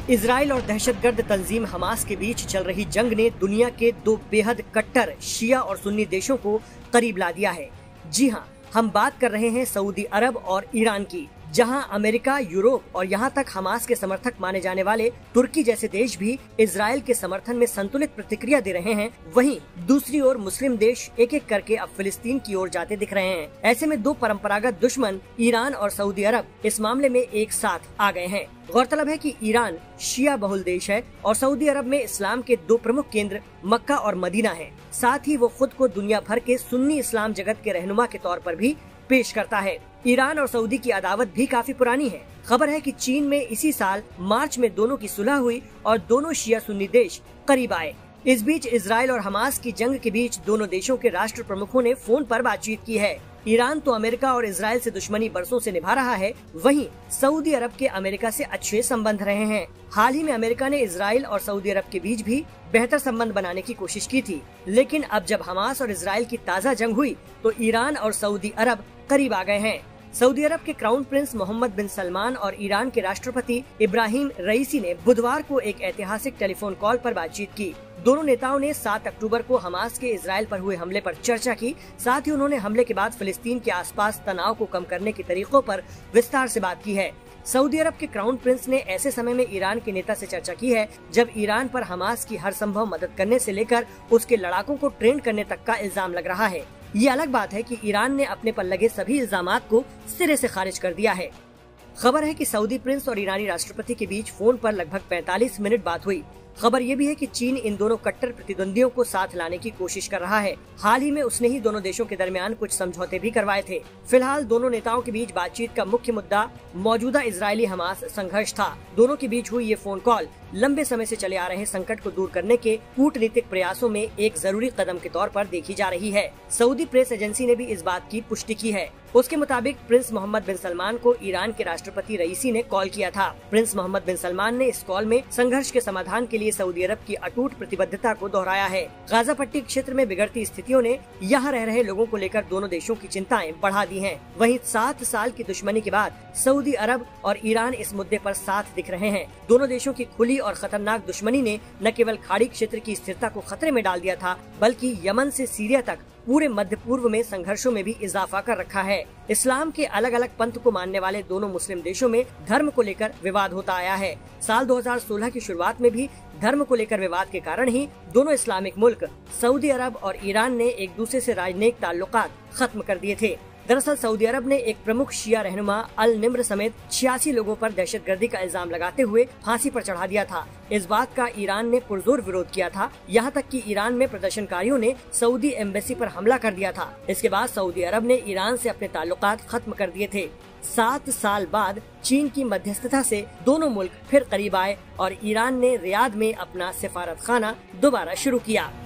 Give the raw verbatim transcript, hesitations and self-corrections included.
Israel और दहशतगर्द तंजीम Hamas के बीच चल रही जंग ने दुनिया के दो बेहद कट्टर शिया और सुन्नी देशों को करीब ला दिया है। जी हाँ, हम बात कर रहे हैं सऊदी अरब और ईरान की, जहां अमेरिका, यूरोप और यहां तक हमास के समर्थक माने जाने वाले तुर्की जैसे देश भी इजराइल के समर्थन में संतुलित प्रतिक्रिया दे रहे हैं। वहीं दूसरी ओर मुस्लिम देश एक एक करके अब फिलिस्तीन की ओर जाते दिख रहे हैं। ऐसे में दो परंपरागत दुश्मन ईरान और सऊदी अरब इस मामले में एक साथ आ गए हैं। गौरतलब है कि ईरान शिया बहुल देश है और सऊदी अरब में इस्लाम के दो प्रमुख केंद्र मक्का और मदीना हैं। साथ ही वो खुद को दुनिया भर के सुन्नी इस्लाम जगत के रहनुमा के तौर पर भी पेश करता है। ईरान और सऊदी की अदावत भी काफी पुरानी है। खबर है कि चीन में इसी साल मार्च में दोनों की सुलह हुई और दोनों शिया सुन्नी देश करीब आए। इस बीच इजराइल और हमास की जंग के बीच दोनों देशों के राष्ट्र प्रमुखों ने फोन पर बातचीत की है। ईरान तो अमेरिका और इजराइल से दुश्मनी बरसों से निभा रहा है, वहीं सऊदी अरब के अमेरिका से अच्छे संबंध रहे हैं। हाल ही में अमेरिका ने इजराइल और सऊदी अरब के बीच भी बेहतर संबंध बनाने की कोशिश की थी, लेकिन अब जब हमास और इजराइल की ताज़ा जंग हुई तो ईरान और सऊदी अरब करीब आ गए हैं। सऊदी अरब के crown prince Mohammed bin Salman और ईरान के राष्ट्रपति इब्राहिम रईसी ने बुधवार को एक ऐतिहासिक टेलीफोन कॉल पर बातचीत की। दोनों नेताओं ने सात अक्टूबर को हमास के इजराइल पर हुए हमले पर चर्चा की। साथ ही उन्होंने हमले के बाद फिलिस्तीन के आसपास तनाव को कम करने के तरीकों पर विस्तार से बात की है। सऊदी अरब के क्राउन प्रिंस ने ऐसे समय में ईरान के नेता से चर्चा की है जब ईरान पर हमास की हर संभव मदद करने से लेकर उसके लड़ाकों को ट्रेन करने तक का इल्जाम लग रहा है। ये अलग बात है कि ईरान ने अपने पर लगे सभी इल्जामात को सिरे से खारिज कर दिया है। खबर है कि सऊदी प्रिंस और ईरानी राष्ट्रपति के बीच फोन पर लगभग पैंतालीस मिनट बात हुई। खबर ये भी है कि चीन इन दोनों कट्टर प्रतिद्वंदियों को साथ लाने की कोशिश कर रहा है। हाल ही में उसने ही दोनों देशों के दरमियान कुछ समझौते भी करवाए थे। फिलहाल दोनों नेताओं के बीच बातचीत का मुख्य मुद्दा मौजूदा इजरायली हमास संघर्ष था। दोनों के बीच हुई ये फोन कॉल लंबे समय से चले आ रहे संकट को दूर करने के कूटनीतिक प्रयासों में एक जरूरी कदम के तौर पर देखी जा रही है। सऊदी प्रेस एजेंसी ने भी इस बात की पुष्टि की है। उसके मुताबिक प्रिंस मोहम्मद बिन सलमान को ईरान के राष्ट्रपति रईसी ने कॉल किया था। प्रिंस मोहम्मद बिन सलमान ने इस कॉल में संघर्ष के समाधान के लिए सऊदी अरब की अटूट प्रतिबद्धता को दोहराया है। गाजा पट्टी क्षेत्र में बिगड़ती स्थितियों ने यहाँ रह रहे लोगों को लेकर दोनों देशों की चिंताएं बढ़ा दी हैं। वहीं सात साल की दुश्मनी के बाद सऊदी अरब और ईरान इस मुद्दे पर साथ दिख रहे हैं। दोनों देशों की खुली और खतरनाक दुश्मनी ने न केवल खाड़ी क्षेत्र की स्थिरता को खतरे में डाल दिया था, बल्कि यमन से सीरिया तक पूरे मध्य पूर्व में संघर्षों में भी इजाफा कर रखा है। इस्लाम के अलग अलग पंथ को मानने वाले दोनों मुस्लिम देशों में धर्म को लेकर विवाद होता आया है। साल दो हज़ार सोलह की शुरुआत में भी धर्म को लेकर विवाद के कारण ही दोनों इस्लामिक मुल्क सऊदी अरब और ईरान ने एक दूसरे से राजनयिक ताल्लुकात खत्म कर दिए थे। दरअसल सऊदी अरब ने एक प्रमुख शिया रहनुमा अल निम्र समेत छियासी लोगों पर दहशतगर्दी का इल्जाम लगाते हुए फांसी पर चढ़ा दिया था। इस बात का ईरान ने पुरजोर विरोध किया था, यहाँ तक कि ईरान में प्रदर्शनकारियों ने सऊदी एम्बेसी पर हमला कर दिया था। इसके बाद सऊदी अरब ने ईरान से अपने ताल्लुकात खत्म कर दिए थे। सात साल बाद चीन की मध्यस्थता से दोनों मुल्क फिर करीब आए और ईरान ने रियाद में अपना सिफारत खाना दोबारा शुरू किया।